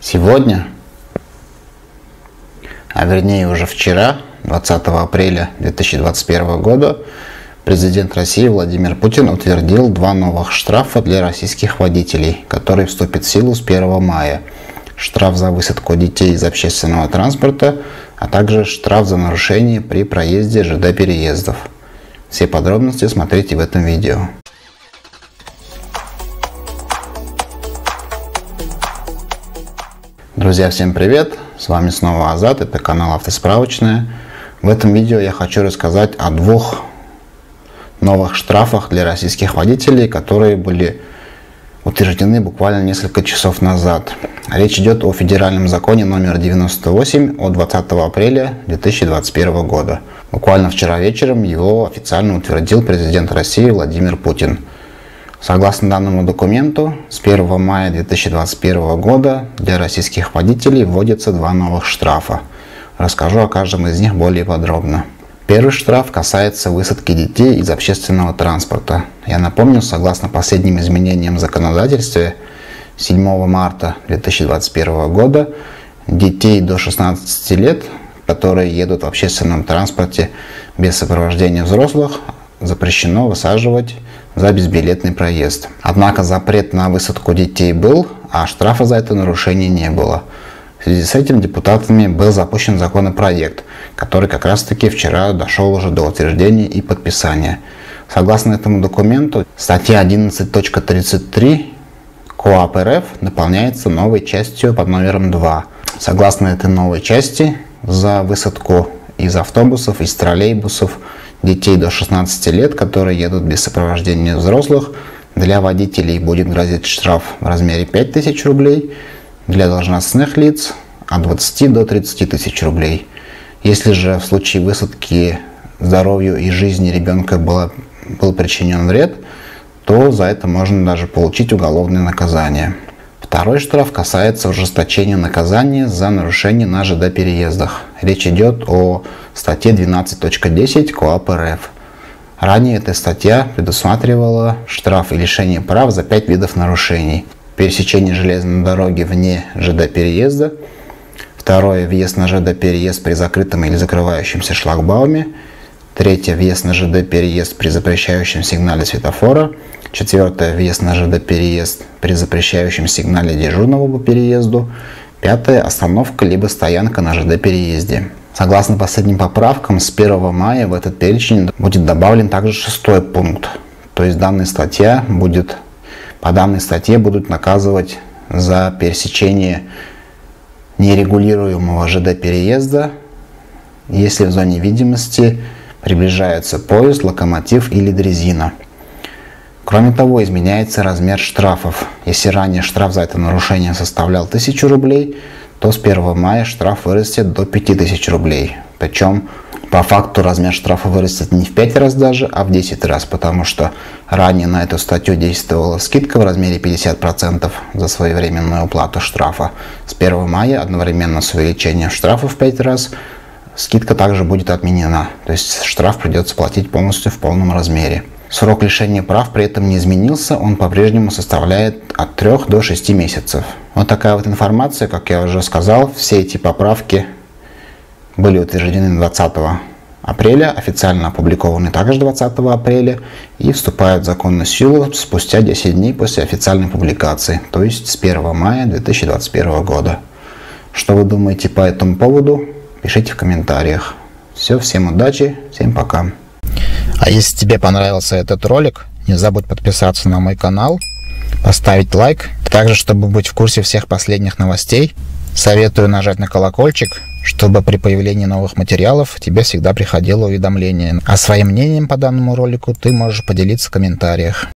Сегодня, а вернее уже вчера, 20 апреля 2021 года, президент России Владимир Путин утвердил два новых штрафа для российских водителей, которые вступят в силу с 1 мая. Штраф за высадку детей из общественного транспорта, а также штраф за нарушение при проезде ЖД-переездов. Все подробности смотрите в этом видео. Друзья, всем привет! С вами снова Азат, это канал Автосправочная. В этом видео я хочу рассказать о двух новых штрафах для российских водителей, которые были утверждены буквально несколько часов назад. Речь идет о федеральном законе номер 98 от 20 апреля 2021 года. Буквально вчера вечером его официально утвердил президент России Владимир Путин. Согласно данному документу, с 1 мая 2021 года для российских водителей вводятся два новых штрафа. Расскажу о каждом из них более подробно. Первый штраф касается высадки детей из общественного транспорта. Я напомню, согласно последним изменениям в законодательстве, 7 марта 2021 года детей до 16 лет, которые едут в общественном транспорте без сопровождения взрослых, запрещено высаживать за безбилетный проезд. Однако запрет на высадку детей был, а штрафа за это нарушение не было. В связи с этим депутатами был запущен законопроект, который как раз таки вчера дошел уже до утверждения и подписания. Согласно этому документу, статья 11.33 КоАП РФ дополняется новой частью под номером 2. Согласно этой новой части, за высадку из автобусов, из троллейбусов детей до 16 лет, которые едут без сопровождения взрослых, для водителей будет грозить штраф в размере 5000 рублей, для должностных лиц от 20 до 30 тысяч рублей. Если же в случае высадки здоровью и жизни ребенка был причинен вред, то за это можно даже получить уголовное наказание. Второй штраф касается ужесточения наказания за нарушение на ЖД-переездах. Речь идет о статье 12.10 КоАП РФ. Ранее эта статья предусматривала штраф и лишение прав за 5 видов нарушений. Пересечение железной дороги вне ЖД-переезда. Второе – въезд на ЖД-переезд при закрытом или закрывающемся шлагбауме. Третье – въезд на ЖД-переезд при запрещающем сигнале светофора. Четвертое – въезд на ЖД-переезд при запрещающем сигнале дежурного по переезду. Пятое – остановка либо стоянка на ЖД-переезде. Согласно последним поправкам, с 1 мая в этот перечень будет добавлен также 6-й пункт. То есть по данной статье будут наказывать за пересечение нерегулируемого ЖД-переезда, если в зоне видимости приближается поезд, локомотив или дрезина. Кроме того, изменяется размер штрафов. Если ранее штраф за это нарушение составлял 1000 рублей, то с 1 мая штраф вырастет до 5000 рублей. Причем по факту размер штрафа вырастет не в 5 раз даже, а в 10 раз, потому что ранее на эту статью действовала скидка в размере 50% за своевременную уплату штрафа. С 1 мая одновременно с увеличением штрафа в 5 раз скидка также будет отменена, то есть штраф придется платить полностью в полном размере. Срок лишения прав при этом не изменился, он по-прежнему составляет от 3 до 6 месяцев. Вот такая вот информация, как я уже сказал, все эти поправки были утверждены 20 апреля, официально опубликованы также 20 апреля и вступают в законную силу спустя 10 дней после официальной публикации, то есть с 1 мая 2021 года. Что вы думаете по этому поводу? Пишите в комментариях. Все, всем удачи, всем пока. А если тебе понравился этот ролик, не забудь подписаться на мой канал, поставить лайк. Также, чтобы быть в курсе всех последних новостей, советую нажать на колокольчик, чтобы при появлении новых материалов тебе всегда приходило уведомление. А своим мнением по данному ролику ты можешь поделиться в комментариях.